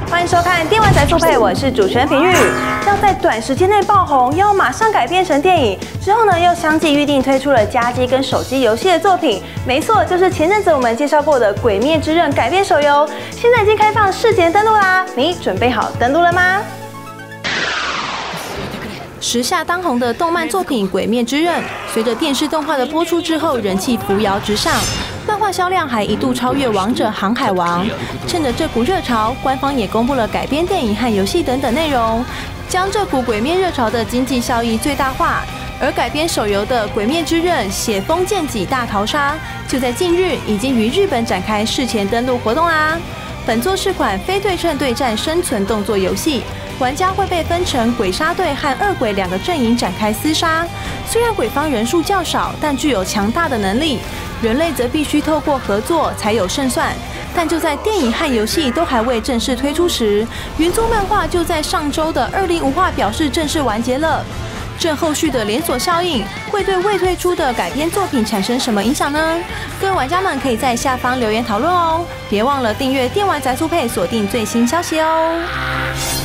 欢迎收看《电玩宅速配》，我是主持人平玉。要在短时间内爆红，要马上改编成电影，之后呢又相继预定推出了家机跟手机游戏的作品。没错，就是前阵子我们介绍过的《鬼灭之刃》改编手游，现在已经开放事前登录啦。你准备好登录了吗？时下当红的动漫作品《鬼灭之刃》，随着电视动画的播出之后，人气扶摇直上，漫画销量还一度超越《王者航海王》。趁着这股热潮，官方也公布了改编电影和游戏等等内容，将这股鬼灭热潮的经济效益最大化。而改编手游的《鬼灭之刃：血风剑戟大逃杀》，就在近日已经于日本展开事前登录活动啦。本作是款非对称对战生存动作游戏。玩家会被分成鬼杀队和恶鬼两个阵营展开厮杀。虽然鬼方人数较少，但具有强大的能力，人类则必须透过合作才有胜算。但就在电影和游戏都还未正式推出时，原作漫画就在上周的20无话表示正式完结了。这后续的连锁效应会对未推出的改编作品产生什么影响呢？各位玩家们可以在下方留言讨论哦。别忘了订阅电玩宅速配，锁定最新消息哦。